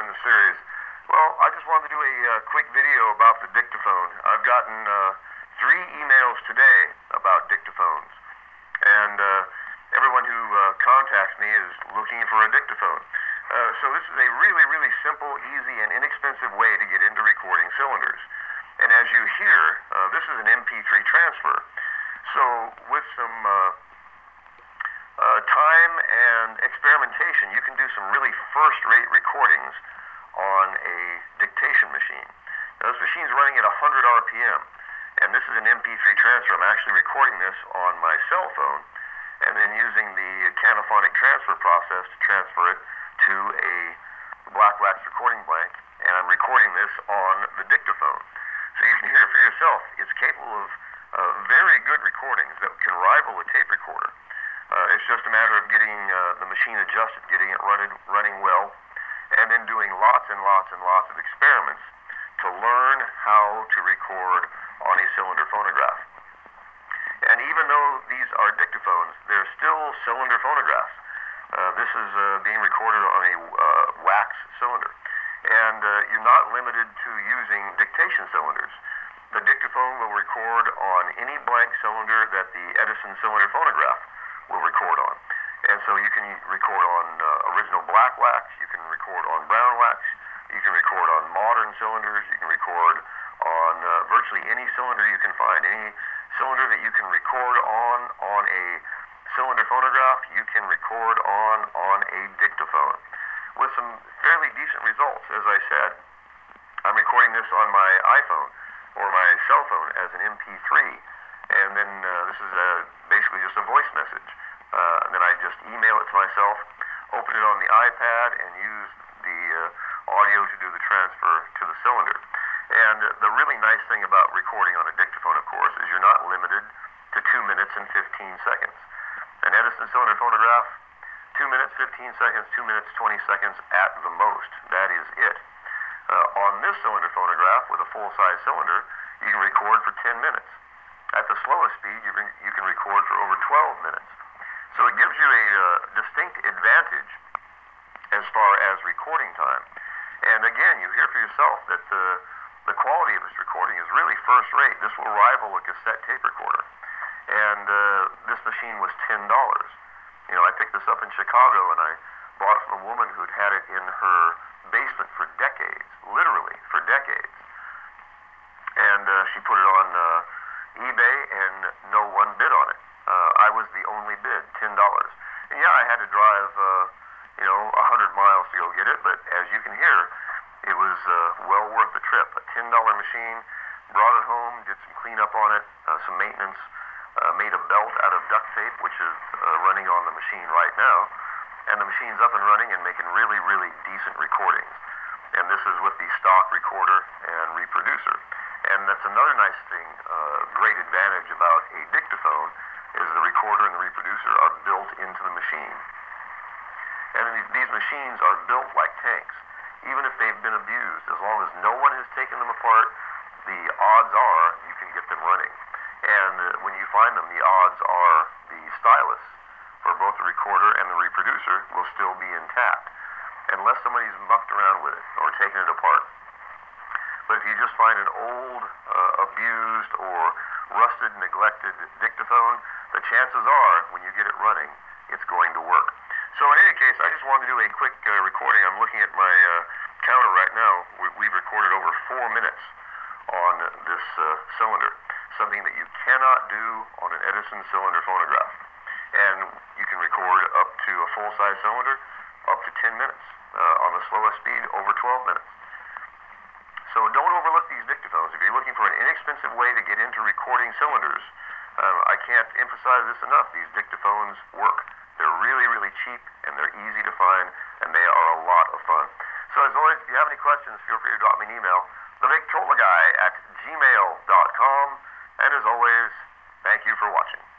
in the series. Well, I just wanted to do a quick video about the dictaphone. I've gotten 3 emails today about dictaphones, and everyone who contacts me is looking for a dictaphone. So this is a really, really simple, easy, and inexpensive way to get into recording cylinders. And as you hear, this is an MP3 transfer. So with some time and experimentation, you can do some really first-rate recordings on a dictation machine. Now, this machine's running at 100 RPM, and this is an MP3 transfer. I'm actually recording this on my cell phone, and then using the canophonic transfer process to transfer it to a black wax recording blank, and I'm recording this on the dictaphone. So you can hear for yourself, it's capable of very good recordings that can rival a tape recorder. It's just a matter of getting the machine adjusted, getting it running well, and then doing lots and lots and lots of experiments to learn how to record on a cylinder phonograph. And even though these are dictaphones, they're still cylinder phonographs. This is being recorded on a wax cylinder. And you're not limited to using dictation cylinders. The dictaphone will record on any blank cylinder that the Edison cylinder phonograph will record on. And so you can record on original black wax, you can record on brown wax, you can record on modern cylinders, you can record on virtually any cylinder you can find. Any cylinder that you can record on a cylinder phonograph, you can record on a dictaphone with some fairly decent results. As I said, I'm recording this on my iPhone or my cell phone as an MP3, and then this is basically just a voice message. And then I just email it to myself, open it on the iPad, and use the audio to do the transfer to the cylinder. And the really nice thing about recording on a dictaphone, of course, is you're not limited to 2 minutes and 15 seconds. An Edison cylinder phonograph, 2 minutes, 15 seconds, 2 minutes, 20 seconds at the most. That is it. On this cylinder phonograph, with a full-size cylinder, you can record for 10 minutes. At the slowest speed, you can record for over 12 minutes. So it gives you a distinct advantage as far as recording time. And again, you hear for yourself that the quality of this recording is really first rate. This will rival a cassette tape recorder. And this machine was $10. You know, I picked this up in Chicago, and I bought it from a woman who'd had it in her basement for decades, literally for decades. And she put it on eBay, and no one bid on it. I was the only bid, $10. And yeah, I had to drive, 100 miles to go get it, but as you can hear, it was well worth the trip. A $10 machine, brought it home, did some cleanup on it, some maintenance, made a belt out of duct tape, which is running on the machine right now, and the machine's up and running and making really, really decent recordings. And this is with the stock recorder and reproducer. And that's another nice thing, great advantage about a dictaphone, is the recorder and the reproducer are built into the machine. And these machines are built like tanks. Even if they've been abused, as long as no one has taken them apart, the odds are you can get them running. And when you find them, the odds are the stylus for both the recorder and the reproducer will still be intact, unless somebody's mucked around with it or taken it apart. But if you just find an old, abused, or rusted, neglected dictaphone, the chances are, when you get it running, it's going to work. So in any case, I just wanted to do a quick recording. I'm looking at my counter right now. We've recorded over 4 minutes on this cylinder, something that you cannot do on an Edison cylinder phonograph. And you can record up to a full-size cylinder up to 10 minutes. On the slowest speed, over 12 minutes. So don't overlook these dictaphones. If you're looking for an inexpensive way to get into recording cylinders, I can't emphasize this enough. These dictaphones work. They're really, really cheap, and they're easy to find, and they are a lot of fun. So as always, if you have any questions, feel free to drop me an email, THEVICTROLAGUY@gmail.com. And as always, thank you for watching.